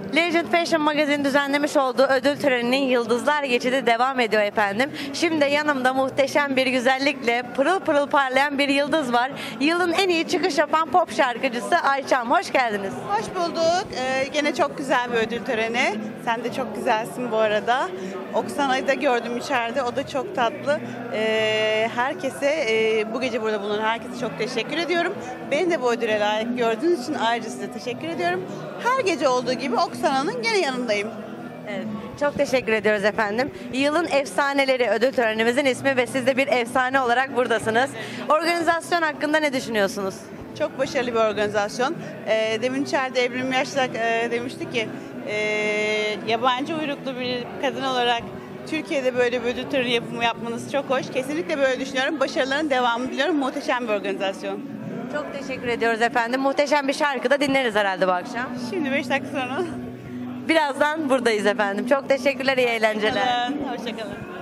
Legend Fashion Magazine düzenlemiş olduğu ödül töreninin Yıldızlar Geçidi devam ediyor efendim. Şimdi yanımda muhteşem bir güzellikle pırıl pırıl parlayan bir yıldız var. Yılın en iyi çıkış yapan pop şarkıcısı Ayça'm. Hoş geldiniz. Hoş bulduk. Gene çok güzel bir ödül töreni. Sen de çok güzelsin bu arada. Oksana'yı da gördüm içeride. O da çok tatlı. Herkese, bu gece burada bulunan herkese çok teşekkür ediyorum. Beni de bu ödüle layık gördüğünüz için ayrıca size teşekkür ediyorum. Her gece olduğu gibi Oksana'nın gene yanındayım. Evet, çok teşekkür ediyoruz efendim. Yılın efsaneleri ödül törenimizin ismi ve siz de bir efsane olarak buradasınız. Organizasyon hakkında ne düşünüyorsunuz? Çok başarılı bir organizasyon. Demin içeride Evrim Yaşlak demişti ki yabancı uyruklu bir kadın olarak Türkiye'de böyle bir ödül töreni yapmanız çok hoş. Kesinlikle böyle düşünüyorum. Başarıların devamını diliyorum. Muhteşem bir organizasyon. Çok teşekkür ediyoruz efendim. Muhteşem bir şarkı da dinleriz herhalde bu akşam. Şimdi 5 dakika sonra. Birazdan buradayız efendim. Çok teşekkürler, iyi eğlenceler. Hoşçakalın.